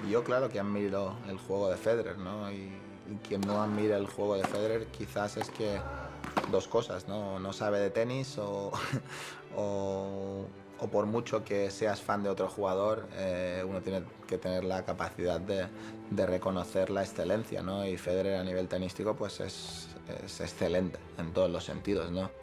Yo claro que admiro el juego de Federer, ¿no? Y quien no admira el juego de Federer quizás es que dos cosas, ¿no? No sabe de tenis o, o por mucho que seas fan de otro jugador, uno tiene que tener la capacidad de reconocer la excelencia, ¿no? Y Federer a nivel tenístico pues es excelente en todos los sentidos, ¿no?